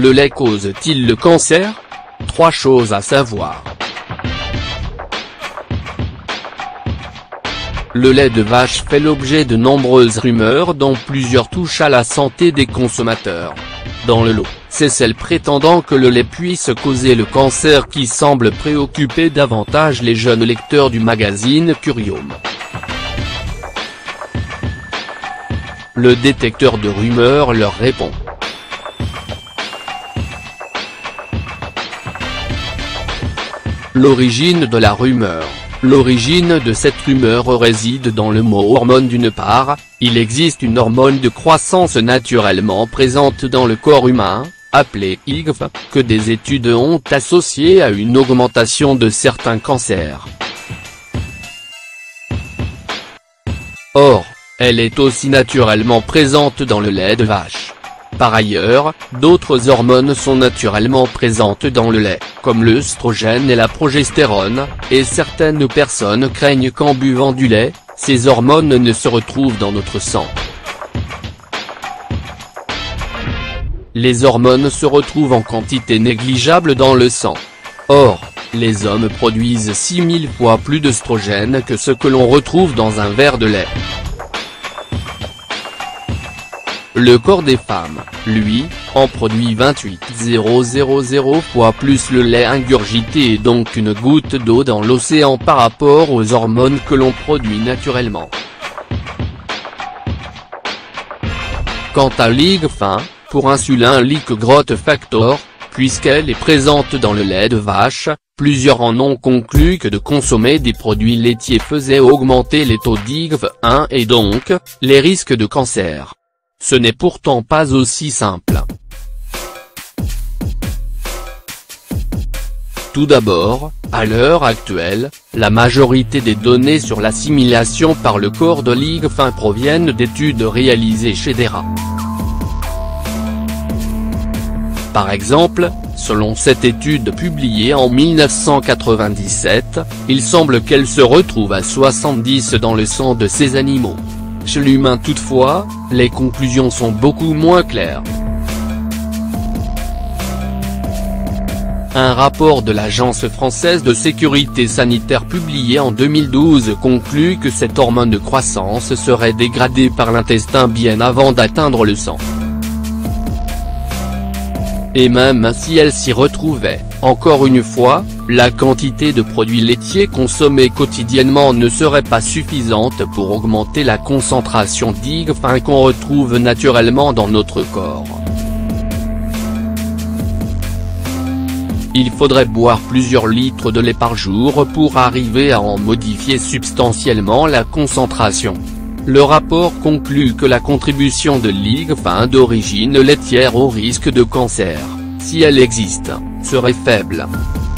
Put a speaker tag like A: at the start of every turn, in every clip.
A: Le lait cause-t-il le cancer? 3 choses à savoir. Le lait de vache fait l'objet de nombreuses rumeurs dont plusieurs touchent à la santé des consommateurs. Dans le lot, c'est celle prétendant que le lait puisse causer le cancer qui semble préoccuper davantage les jeunes lecteurs du magazine Curium. Le détecteur de rumeurs leur répond. L'origine de la rumeur. L'origine de cette rumeur réside dans le mot hormone. D'une part, il existe une hormone de croissance naturellement présente dans le corps humain, appelée IGF, que des études ont associée à une augmentation de certains cancers. Or, elle est aussi naturellement présente dans le lait de vache. Par ailleurs, d'autres hormones sont naturellement présentes dans le lait, comme l'œstrogène et la progestérone, et certaines personnes craignent qu'en buvant du lait, ces hormones ne se retrouvent dans notre sang. Les hormones se retrouvent en quantité négligeable dans le sang. Or, les hommes produisent 6000 fois plus d'œstrogène que ce que l'on retrouve dans un verre de lait. Le corps des femmes, lui, en produit 28,000 fois plus. Le lait ingurgité est donc une goutte d'eau dans l'océan par rapport aux hormones que l'on produit naturellement. Quant à l'IGF, pour insulin-like growth factor, puisqu'elle est présente dans le lait de vache, plusieurs en ont conclu que de consommer des produits laitiers faisait augmenter les taux d'IGF-1 et donc, les risques de cancer. Ce n'est pourtant pas aussi simple. Tout d'abord, à l'heure actuelle, la majorité des données sur l'assimilation par le corps de l'IGF proviennent d'études réalisées chez des rats. Par exemple, selon cette étude publiée en 1997, il semble qu'elle se retrouve à 70 dans le sang de ces animaux. Chez l'humain toutefois, les conclusions sont beaucoup moins claires. Un rapport de l'Agence française de sécurité sanitaire publié en 2012 conclut que cette hormone de croissance serait dégradée par l'intestin bien avant d'atteindre le sang. Et même si elle s'y retrouvait, encore une fois, la quantité de produits laitiers consommés quotidiennement ne serait pas suffisante pour augmenter la concentration d'IGF qu'on retrouve naturellement dans notre corps. Il faudrait boire plusieurs litres de lait par jour pour arriver à en modifier substantiellement la concentration. Le rapport conclut que la contribution de l'IGF d'origine laitière au risque de cancer, si elle existe, serait faible.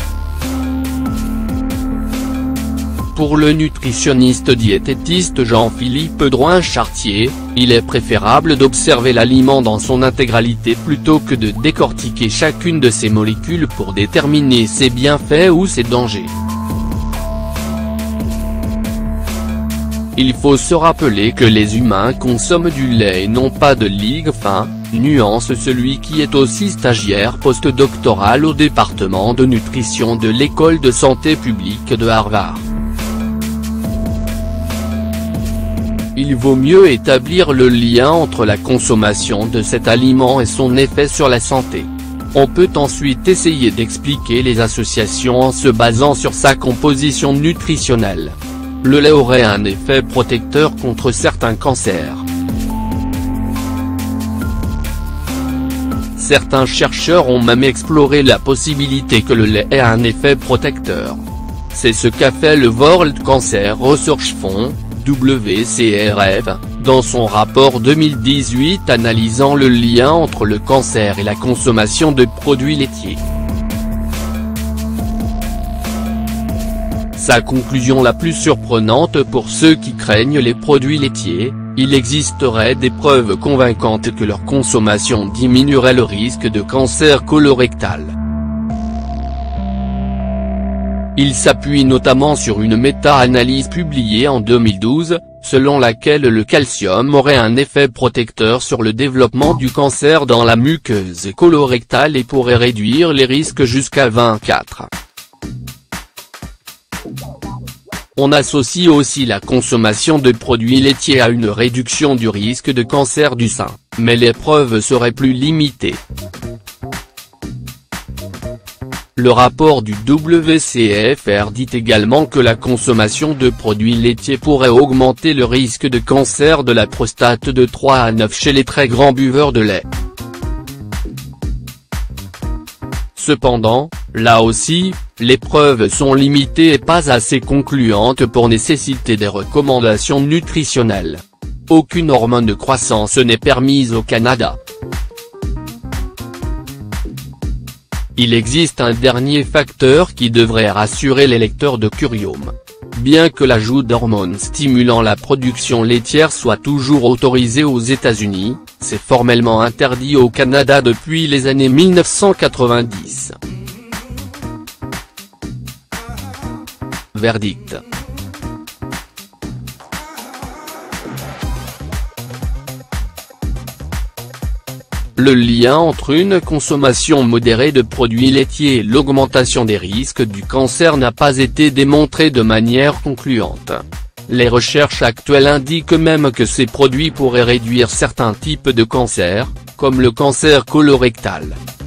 A: Pour le nutritionniste diététiste Jean-Philippe Drouin-Chartier, il est préférable d'observer l'aliment dans son intégralité plutôt que de décortiquer chacune de ses molécules pour déterminer ses bienfaits ou ses dangers. Il faut se rappeler que les humains consomment du lait et non pas de l'IGF, nuance celui qui est aussi stagiaire postdoctoral au département de nutrition de l'école de santé publique de Harvard. Il vaut mieux établir le lien entre la consommation de cet aliment et son effet sur la santé. On peut ensuite essayer d'expliquer les associations en se basant sur sa composition nutritionnelle. Le lait aurait un effet protecteur contre certains cancers. Certains chercheurs ont même exploré la possibilité que le lait ait un effet protecteur. C'est ce qu'a fait le World Cancer Research Fund, WCRF, dans son rapport 2018 analysant le lien entre le cancer et la consommation de produits laitiers. Sa conclusion la plus surprenante pour ceux qui craignent les produits laitiers, il existerait des preuves convaincantes que leur consommation diminuerait le risque de cancer colorectal. Il s'appuie notamment sur une méta-analyse publiée en 2012, selon laquelle le calcium aurait un effet protecteur sur le développement du cancer dans la muqueuse colorectale et pourrait réduire les risques jusqu'à 24. On associe aussi la consommation de produits laitiers à une réduction du risque de cancer du sein, mais les preuves seraient plus limitées. Le rapport du WCFR dit également que la consommation de produits laitiers pourrait augmenter le risque de cancer de la prostate de 3 à 9 chez les très grands buveurs de lait. Cependant, là aussi, les preuves sont limitées et pas assez concluantes pour nécessiter des recommandations nutritionnelles. Aucune hormone de croissance n'est permise au Canada. Il existe un dernier facteur qui devrait rassurer les lecteurs de Curium. Bien que l'ajout d'hormones stimulant la production laitière soit toujours autorisé aux États-Unis, c'est formellement interdit au Canada depuis les années 1990. Verdict. Le lien entre une consommation modérée de produits laitiers et l'augmentation des risques du cancer n'a pas été démontré de manière concluante. Les recherches actuelles indiquent même que ces produits pourraient réduire certains types de cancers, comme le cancer colorectal.